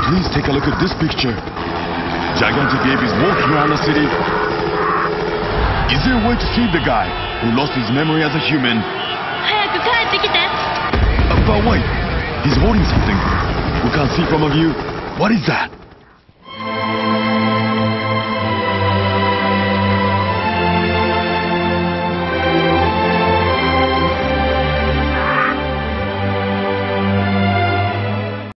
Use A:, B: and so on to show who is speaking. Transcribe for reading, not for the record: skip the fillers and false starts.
A: Please take a look at this picture. Gigantic Abe is walking around the city. Is there a way to save the guy who lost his memory as a human?
B: 早く帰ってきて。
A: But wait, he's holding something. We can't see from a view. What is that?